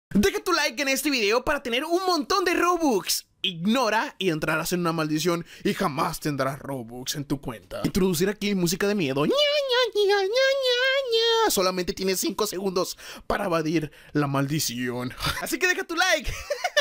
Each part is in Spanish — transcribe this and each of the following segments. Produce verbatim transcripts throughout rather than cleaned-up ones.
Deja tu like en este video para tener un montón de Robux. Ignora y entrarás en una maldición y jamás tendrás Robux en tu cuenta. Introducir aquí música de miedo. Ña, ña, ña, ña, ña, ña. Solamente tienes cinco segundos para evadir la maldición. Así que deja tu like.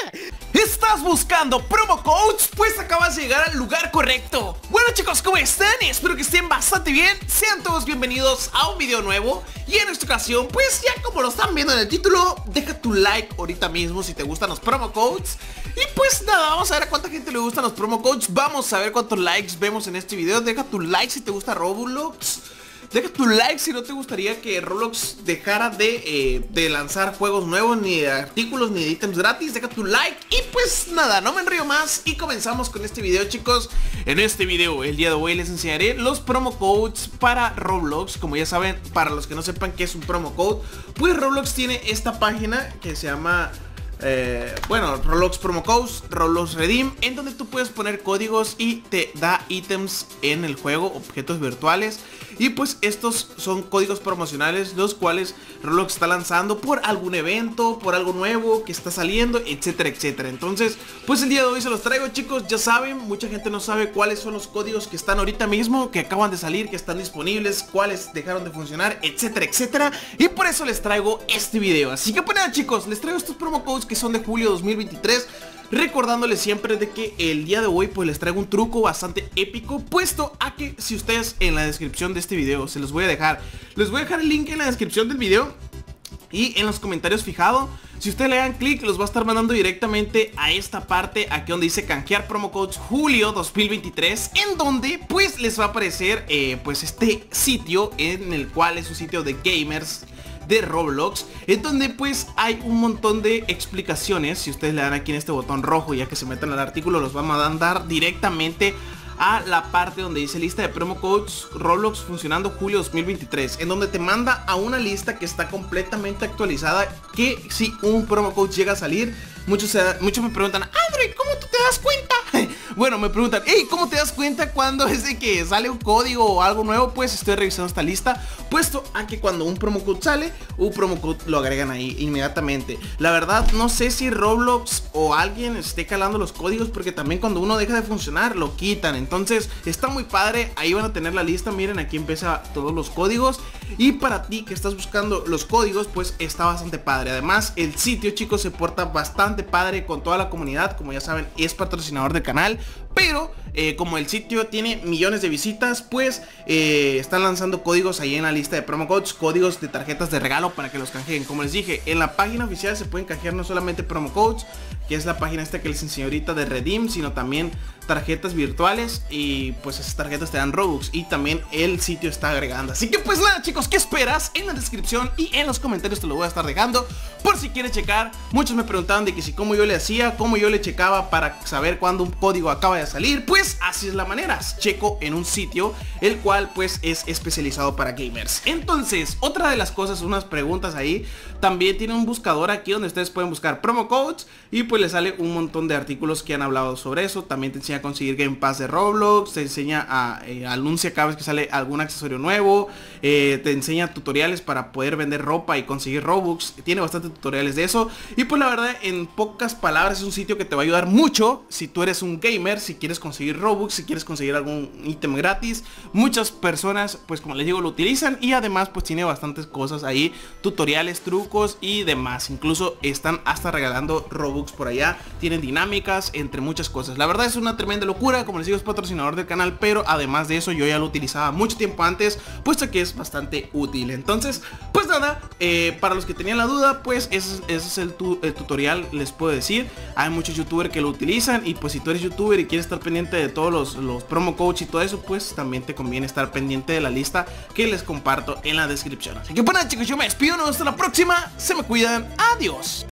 ¿Estás buscando promo codes? Pues acabas de llegar al lugar correcto. Bueno chicos, ¿cómo están? Espero que estén bastante bien. Sean todos bienvenidos a un video nuevo. Y en esta ocasión, pues ya como lo están viendo en el título, deja tu like ahorita mismo si te gustan los promo codes. Y pues nada, vamos a ver a cuánta gente le gustan los promo codes. Vamos a ver cuántos likes vemos en este video. Deja tu like si te gusta Roblox. Deja tu like si no te gustaría que Roblox dejara de, eh, de lanzar juegos nuevos, ni de artículos, ni de ítems gratis. Deja tu like y pues nada, no me enrollo más y comenzamos con este video, chicos. En este video, el día de hoy les enseñaré los promo codes para Roblox. Como ya saben, para los que no sepan qué es un promo code, pues Roblox tiene esta página que se llama... Eh, bueno, Roblox Promo Codes, Roblox Redeem, en donde tú puedes poner códigos y te da ítems en el juego, objetos virtuales. Y pues estos son códigos promocionales, los cuales Roblox está lanzando por algún evento, por algo nuevo que está saliendo, etcétera, etcétera. Entonces, pues el día de hoy se los traigo, chicos. Ya saben, mucha gente no sabe cuáles son los códigos que están ahorita mismo, que acaban de salir, que están disponibles, cuáles dejaron de funcionar, etcétera, etcétera. Y por eso les traigo este video. Así que pues nada, chicos, les traigo estos promo codes que son de julio dos mil veintitrés, recordándoles siempre de que el día de hoy pues les traigo un truco bastante épico, puesto a que si ustedes en la descripción de este video, se los voy a dejar, les voy a dejar el link en la descripción del video y en los comentarios fijado. Si ustedes le dan clic, los va a estar mandando directamente a esta parte, aquí donde dice canjear promo codes julio dos mil veintitrés, en donde pues les va a aparecer eh, pues este sitio, en el cual es un sitio de gamers de Roblox, en donde pues hay un montón de explicaciones. Si ustedes le dan aquí en este botón rojo, ya que se metan al artículo, los van a mandar directamente a la parte donde dice lista de promo codes Roblox funcionando julio dos mil veintitrés, en donde te manda a una lista que está completamente actualizada, que si un promo code llega a salir, muchos, se, muchos me preguntan, Android, ¿cómo tú te das cuenta? Bueno, me preguntan, hey, ¿cómo te das cuenta cuando es de que sale un código o algo nuevo? Pues estoy revisando esta lista, puesto a que cuando un promo code sale, un promo code lo agregan ahí inmediatamente. La verdad, no sé si Roblox o alguien esté calando los códigos, porque también cuando uno deja de funcionar, lo quitan. Entonces, está muy padre, ahí van a tener la lista, miren, aquí empieza todos los códigos. Y para ti que estás buscando los códigos, pues está bastante padre. Además, el sitio, chicos, se porta bastante padre con toda la comunidad. Como ya saben, es patrocinador del canal, pero eh, como el sitio tiene millones de visitas, pues eh, están lanzando códigos ahí en la lista de promo codes, códigos de tarjetas de regalo para que los canjeen. Como les dije, en la página oficial se pueden canjear no solamente promo codes, que es la página esta que les enseñé ahorita de Redeem, sino también tarjetas virtuales, y pues esas tarjetas te dan Robux, y también el sitio está agregando. Así que pues nada, chicos, ¿qué esperas? En la descripción y en los comentarios te lo voy a estar dejando por si quieres checar. Muchos me preguntaban de que si cómo yo le hacía, cómo yo le checaba para saber cuándo un código acaba de salir. Pues así es la manera, checo en un sitio el cual pues es especializado para gamers. Entonces, otra de las cosas, unas preguntas ahí, también tiene un buscador aquí donde ustedes pueden buscar promo codes y pues les sale un montón de artículos que han hablado sobre eso. También te enseña a conseguir Game Pass de Roblox, te enseña a eh, anuncia cada vez que sale algún accesorio nuevo, eh, te enseña tutoriales para poder vender ropa y conseguir Robux. Tiene bastantes tutoriales de eso, y pues la verdad, en pocas palabras, es un sitio que te va a ayudar mucho si tú eres un gamer, si quieres conseguir Robux, si quieres conseguir algún ítem gratis. Muchas personas, pues como les digo, lo utilizan, y además pues tiene bastantes cosas ahí, tutoriales, trucos y demás. Incluso están hasta regalando Robux por allá, tienen dinámicas, entre muchas cosas. La verdad es una tremenda locura. Como les digo, es patrocinador del canal, pero además de eso yo ya lo utilizaba mucho tiempo antes, puesto que es bastante útil. Entonces, pues nada, eh, para los que tenían la duda, pues ese, ese es el, tu, el tutorial, les puedo decir. Hay muchos youtubers que lo utilizan, y pues si tú eres youtuber y quieres estar pendiente de todos los, los promo codes y todo eso, pues también te conviene estar pendiente de la lista que les comparto en la descripción. Así que bueno, chicos, yo me despido, nos vemos hasta la próxima, se me cuidan, adiós.